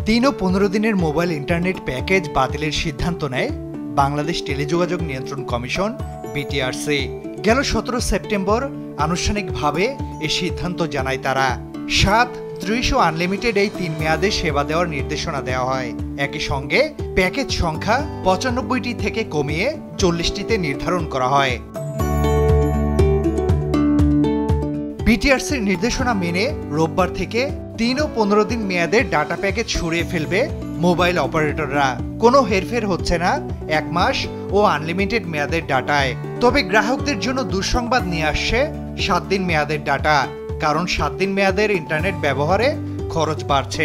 3 ও 15 দিনের mobile internet package বাতিলের সিদ্ধান্ত নেয় বাংলাদেশ টেলিযোগাযোগ নিয়ন্ত্রণ কমিশন বিটিআরসি। গেল 17 সেপ্টেম্বর আনুষ্ঠানিকভাবে এই সিদ্ধান্ত জানায় তারা। 7, 30 ও আনলিমিটেড এই 3 মেয়াদে সেবা দেওয়ার নির্দেশনা দেওয়া হয়। একই সঙ্গে প্যাকেজ সংখ্যা 95টি থেকে কমিয়ে 40টিতে নির্ধারণ করা হয়। বিটিআরসির নির্দেশনা মেনে রোববার থেকে 3 ও 15 দিন মেয়াদের ডাটা প্যাকেজ সরিয়ে ফেলবে মোবাইল অপারেটররা। কোনো হেরফের হচ্ছে না 1 মাস ও আনলিমিটেড মেয়াদের ডাটায়। তবে গ্রাহকদের জন্য দুঃসংবাদ নিয়ে আসছে 7 দিন মেয়াদের ডাটা, কারণ 7 দিন মেয়াদের ইন্টারনেট ব্যবহারে খরচ বাড়ছে।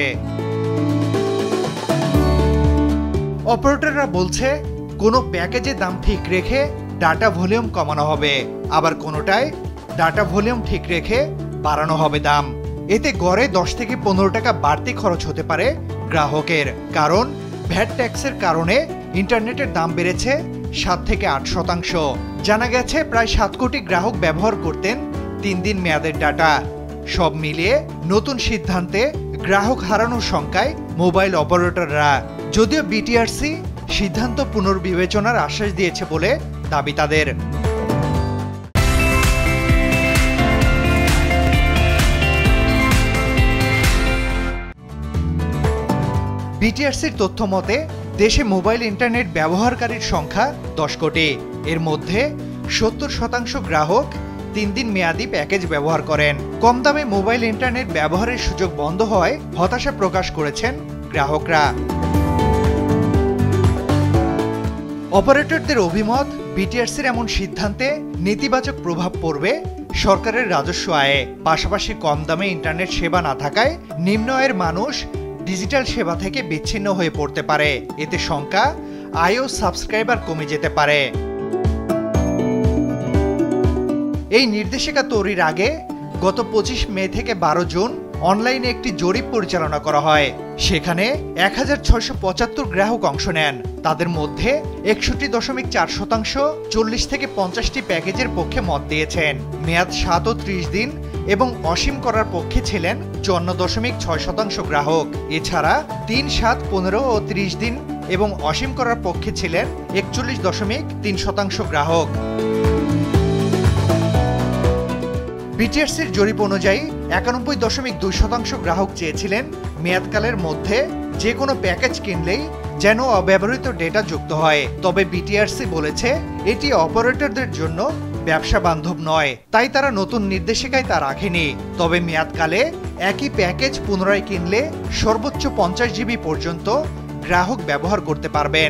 অপারেটররা বলছে কোনো প্যাকেজের দাম ঠিক রেখে ডাটা ভলিউম কমানো হবে, আবার কোনোটায় ডাটা ভলিউম ঠিক রেখে বাড়ানো হবে দাম। এতে গড়ে 10 থেকে 15 টাকা বাড়তি খরচ হতে পারে গ্রাহকের, কারণ ভ্যাট ট্যাক্সের কারণে ইন্টারনেটের দাম বেড়েছে 7 থেকে 8%। জানা গেছে প্রায় 7 কোটি গ্রাহক ব্যবহার করতেন 3 দিন মেয়াদের ডাটা। সব মিলিয়ে নতুন সিদ্ধান্তে গ্রাহক হারানোর শঙ্কায় মোবাইল অপারেটররা। যদিও বিটিআরসি সিদ্ধান্ত পুনর্বিবেচনার আশ্বাস দিয়েছে বলে দাবি তাদের। বিটিআরসির তথ্য মতে দেশে মোবাইল ইন্টারনেট ব্যবহারকারীর সংখ্যা 10 কোটি। এর মধ্যে 70% গ্রাহক 3 দিন মেয়াদি প্যাকেজ ব্যবহার করেন। কম দামে মোবাইল ইন্টারনেট ব্যবহারের সুযোগ বন্ধ হওয়ায় হতাশা প্রকাশ করেছেন গ্রাহকরা। অপারেটরদের অভিমত, বিটিআরসির এমন সিদ্ধান্তে নেতিবাচক প্রভাব পড়বে সরকারের রাজস্ব আয়ে। পাশাপাশি কম দামে ইন্টারনেট সেবা না থাকায় নিম্ন আয়ের মানুষ ডিজিটাল সেবা থেকে বিচ্ছিন্ন হয়ে পড়তে পারে। এতে সংখ্যা আয় ও সাবস্ক্রাইবার কমে যেতে পারে। এই নির্দেশিকা তৈরির আগে গত 25 মে থেকে 12 জুন অনলাইনে একটি জরিপ পরিচালনা করা হয়। সেখানে 1675 গ্রাহক অংশ নেন। তাদের মধ্যে 61.4% 40 থেকে 50টি প্যাকেজের পক্ষে মত দিয়েছেন। মেয়াদ 7 ও 30 দিন এবং অসীম করার পক্ষে ছিলেন 54.6% গ্রাহক। এছাড়া 3, 7, 15 ও 30 দিন এবং অসীম করার পক্ষে ছিলেন 41.3% গ্রাহক। বিটিআরসির জরিপ অনুযায়ী 91.2% গ্রাহক চেয়েছিলেন মেয়াদকালের মধ্যে যে কোনো প্যাকেজ কিনলেই যেন অব্যবহৃত ডেটা যুক্ত হয়। তবে বিটিআরসি বলেছে এটি অপারেটরদের জন্য ব্যবসা বান্ধব নয়, তাই তারা নতুন নির্দেশিকায় তা রাখেনি। তবে মেয়াদকালে একই প্যাকেজ পুনরায় কিনলে সর্বোচ্চ 50 জিবি পর্যন্ত গ্রাহক ব্যবহার করতে পারবেন।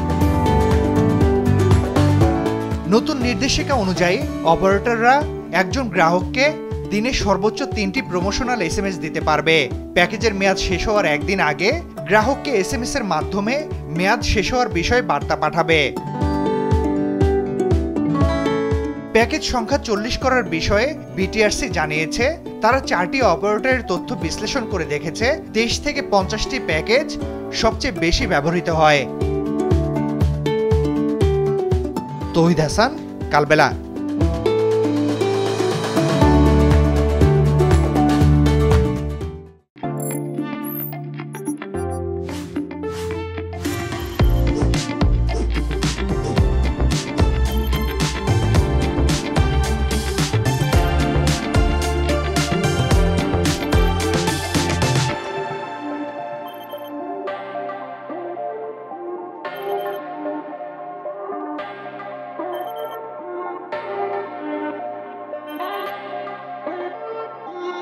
নতুন নির্দেশিকা অনুযায়ী অপারেটররা একজন গ্রাহককে দিনে সর্বোচ্চ 3টি প্রমোশনাল এসএমএস দিতে পারবে। প্যাকেজের মেয়াদ শেষ হওয়ার একদিন আগে গ্রাহককে এসএমএস এর মাধ্যমে মেয়াদ শেষ হওয়ার বিষয়ে বার্তা পাঠাবে। প্যাকেজ সংখ্যা 40 করার বিষয়ে বিটিআরসি জানিয়েছে তারা 4টি অপারেটরের তথ্য বিশ্লেষণ করে দেখেছে 23 থেকে 50টি প্যাকেজ সবচেয়ে বেশি ব্যবহৃত হয়। তৌহিদ হাসান, কালবেলা।